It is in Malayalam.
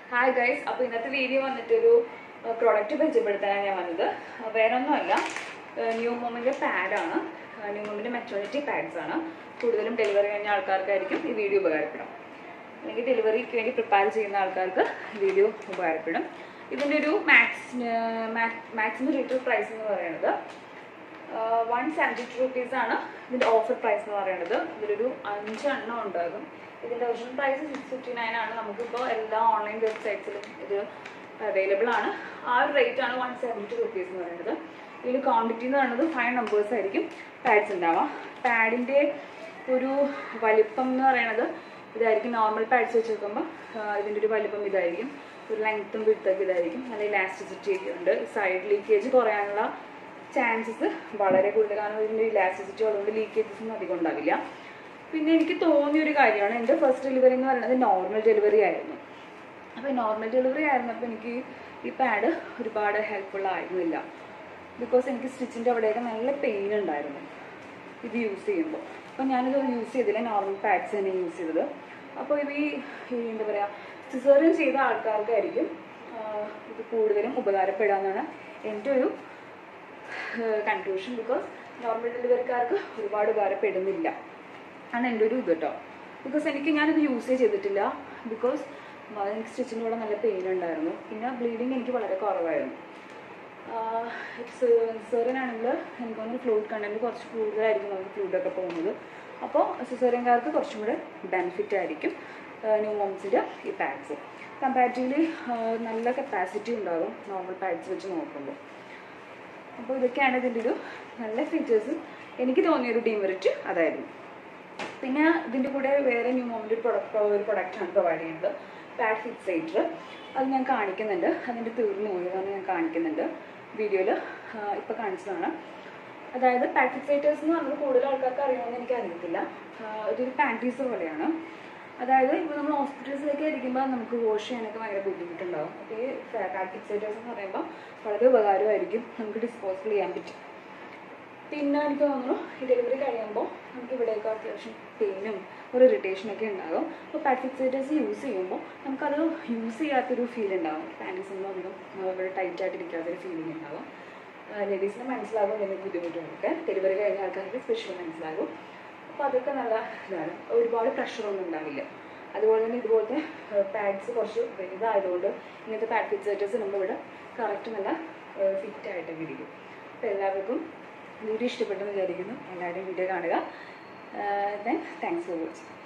Hi guys, അപ്പോൾ ഇന്നത്തെ വീഡിയോ വന്നിട്ട് ഒരു പ്രോഡക്റ്റ് പരിചയപ്പെടുത്താനാണ് ഞാൻ വന്നത്. വേറെ ഒന്നുമല്ല, ന്യൂ മോമിൻ്റെ പാഡാണ്. ന്യൂ മോമിൻ്റെ മെറ്റേണിറ്റി പാഡ്സ് ആണ്. കൂടുതലും ഡെലിവറി കഴിഞ്ഞ ആൾക്കാർക്കായിരിക്കും ഈ വീഡിയോ ഉപകാരപ്പെടും. അല്ലെങ്കിൽ ഡെലിവറിക്ക് വേണ്ടി പ്രിപ്പയർ ചെയ്യുന്ന ആൾക്കാർക്ക് വീഡിയോ ഉപകാരപ്പെടും. ഇതിൻ്റെ ഒരു മാക്സിമം റീറ്റെയിൽ പ്രൈസ് എന്ന് പറയുന്നത് 172 rupees ഇതിൻ്റെ ഓഫർ പ്രൈസ് എന്ന് പറയുന്നത്. ഇതിലൊരു 5 എണ്ണം ഉണ്ടാകും. ഇതിൻ്റെ ഒറിജിനൽ പ്രൈസ് 659 ആണ്. നമുക്കിപ്പോൾ എല്ലാ ഓൺലൈൻ വെബ്സൈറ്റ്സിലും ഇത് അവൈലബിൾ ആണ്. ആ ഒരു റേറ്റ് ആണ് 172 rupees എന്ന് പറയുന്നത്. ഇതിൽ ക്വാണ്ടിറ്റി എന്ന് പറയുന്നത് 5 numbers ആയിരിക്കും പാഡ്സ് ഉണ്ടാവുക. പാഡിൻ്റെ ഒരു വലിപ്പം എന്ന് പറയുന്നത് ഇതായിരിക്കും. നോർമൽ പാഡ്സ് വെച്ച് നോക്കുമ്പോൾ ഇതിൻ്റെ ഒരു വലിപ്പം ഇതായിരിക്കും. ഒരു ലെങ്ത്തും വിഡ്ത്തൊക്കെ ഇതായിരിക്കും. നല്ല ഇലാസ്റ്റിസിറ്റി ഒക്കെ ഉണ്ട്. സൈഡ് ലീക്കേജ് കുറയാനുള്ള ചാൻസസ് വളരെ കൂടുതൽ. കാരണം ഇതിൻ്റെ ഇലാസ്റ്റിസിറ്റി അതുകൊണ്ട് ലീക്കേജസ് ഒന്നും അധികം ഉണ്ടാവില്ല. പിന്നെ എനിക്ക് തോന്നിയൊരു കാര്യമാണ്, എൻ്റെ ഫസ്റ്റ് ഡെലിവറി എന്ന് പറയുന്നത് നോർമൽ ഡെലിവറി ആയിരുന്നു. അപ്പോൾ നോർമൽ ഡെലിവറി ആയിരുന്നപ്പോൾ എനിക്ക് ഈ പാഡ് ഒരുപാട് ഹെൽപ്ഫുൾ ആയിരുന്നില്ല. ബിക്കോസ് എനിക്ക് സ്റ്റിച്ചിൻ്റെ അവിടെയൊക്കെ നല്ല പെയിൻ ഉണ്ടായിരുന്നു ഇത് യൂസ് ചെയ്യുമ്പോൾ. അപ്പോൾ ഞാനിത് യൂസ് ചെയ്തില്ല, നോർമൽ പാഡ്സ് തന്നെ യൂസ് ചെയ്തത്. അപ്പോൾ ഈ എന്താ പറയുക, സിസേറിയൻ ചെയ്ത ആൾക്കാർക്കായിരിക്കും ഇത് കൂടുതലും ഉപകാരപ്പെടാമെന്നാണ് എൻ്റെ ഒരു കൺക്ലൂഷൻ. ബിക്കോസ് നോർമൽ ഡെലിവറിക്കാർക്ക് ഒരുപാട് ഉപകാരപ്പെടുന്നില്ല ആണ് എൻ്റെ ഒരു ഇത് കേട്ടോ. ബിക്കോസ് ഞാനിത് യൂസ് ചെയ്തിട്ടില്ല. ബിക്കോസ് എനിക്ക് സ്റ്റിച്ചിൻ്റെ കൂടെ നല്ല പെയിൻ ഉണ്ടായിരുന്നു. പിന്നെ ബ്ലീഡിങ് എനിക്ക് വളരെ കുറവായിരുന്നു. സിസേറിയനാണെങ്കിൽ എനിക്ക് തോന്നുന്നു ഫ്ലൂയിഡ് കണ്ടൻറ്റ് കുറച്ച് കൂടുതലായിരിക്കും നമുക്ക് ഫ്ലൂയിഡൊക്കെ പോകുന്നത്. അപ്പോൾ സിസേറിയൻകാർക്ക് കുറച്ചും കൂടെ ബെനിഫിറ്റ് ആയിരിക്കും ന്യൂ മോംസിൻ്റെ ഈ പാഡ്സ്. കമ്പാരിറ്റീവ്ലി നല്ല കപ്പാസിറ്റി ഉണ്ടാകും നോർമൽ പാഡ്സ് വെച്ച് നോക്കുമ്പോൾ. അപ്പോൾ ഇതൊക്കെയാണ് ഇതിൻ്റെ ഒരു നല്ല ഫീച്ചേഴ്സ്. എനിക്ക് തോന്നിയൊരു ഡീമെറിറ്റ് അതായിരുന്നു. പിന്നെ ഇതിൻ്റെ കൂടെ വേറെ ന്യൂ മോമിൻ്റെ ഒരു പ്രൊഡക്റ്റാണ് പ്രൊവൈഡ് ചെയ്യുന്നത്, പാഡ് ഫിക്സേറ്റർ. അത് ഞാൻ കാണിക്കുന്നുണ്ട്. അതിൻ്റെ തീർന്നു പോയതാണ് ഞാൻ കാണിക്കുന്നുണ്ട് വീഡിയോയിൽ. ഇപ്പോൾ കാണിച്ചതാണ്. അതായത് പാഡ് ഫിക്സേറ്റേഴ്സ് എന്ന് പറഞ്ഞത് കൂടുതൽ ആൾക്കാർക്ക് അറിയുമെന്ന് എനിക്ക് അറിയത്തില്ല. ഇതൊരു പാൻറ്റീസ് പോലെയാണ്. അതായത് ഇപ്പോൾ നമ്മൾ ഹോസ്പിറ്റൽസിലേക്ക് ഇരിക്കുമ്പോൾ നമുക്ക് വാഷ് ചെയ്യാനൊക്കെ ഭയങ്കര ബുദ്ധിമുട്ടുണ്ടാകും. അപ്പോൾ ഈ പാഡ് ഫിക്സേറ്റേഴ്സ് എന്ന് പറയുമ്പോൾ വളരെ ഉപകാരമായിരിക്കും. നമുക്ക് ഡിസ്പോസിബിൾ ചെയ്യാൻ പറ്റും. പിന്നെ എനിക്ക് തോന്നുന്നു ഈ ഡെലിവറി കഴിയുമ്പോൾ നമുക്ക് ഇവിടെയൊക്കെ അത്യാവശ്യം പെയിനും ഒരു ഇറിറ്റേഷനൊക്കെ ഉണ്ടാകും. അപ്പോൾ പാഡ് ഫിക്സേറ്റേഴ്സ് യൂസ് ചെയ്യുമ്പോൾ നമുക്കത് യൂസ് ചെയ്യാത്തൊരു ഫീൽ ഉണ്ടാകും. പാൻറ്റീസൊന്നും അധികം ഇവിടെ ടൈറ്റായിട്ടിരിക്കാത്തൊരു ഫീലിംഗ് ഉണ്ടാകും. ലേഡീസിന് മനസ്സിലാകും എന്തെങ്കിലും ബുദ്ധിമുട്ടുകളൊക്കെ. ഡെലിവറി കഴിഞ്ഞ ആൾക്കാർക്ക് സ്പെഷ്യൽ മനസ്സിലാകും. അപ്പോൾ അതൊക്കെ നല്ല ഇതാണ്. ഒരുപാട് പ്രഷറൊന്നും ഉണ്ടാവില്ല. അതുപോലെ തന്നെ ഇതുപോലത്തെ പാഡ്സ് കുറച്ച് വലുതായതുകൊണ്ട് ഇങ്ങനത്തെ പാഡ് ഫിക്സേറ്റേഴ്സ് നമ്മൾ ഇവിടെ കറക്റ്റ് നല്ല ഫിറ്റായിട്ടൊക്കെ ഇരിക്കും. അപ്പോൾ എല്ലാവർക്കും വീഡിയോ ഇഷ്ടപ്പെട്ടെന്ന് വിചാരിക്കുന്നു. എല്ലാവരുടെയും വീഡിയോ കാണുക. Thanks for watching.